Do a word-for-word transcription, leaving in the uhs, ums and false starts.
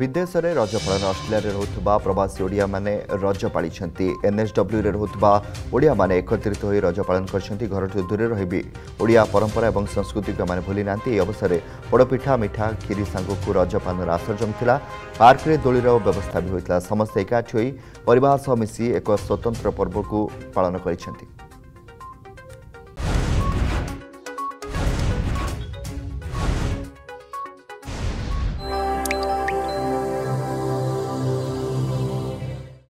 विदेश में रज पालन ऑस्ट्रेलिया रोकुवा प्रवासी ओडिया माने रज पाली एनएसडब्ल्यू रोकुवा ओडिया माने एकत्रित हो रज पालन कर घर दूर रही ओडिया परंपरा और संस्कृति को माने भूली नांती। अवसर में पोड़पिठा मिठा खीरी सांगू रज पालन आस जमता। पार्क में दोलीर व्यवस्था भी होता। समस्त एकाठी हो परिवार सह मिसी एक स्वतंत्र पर्व को पालन कर।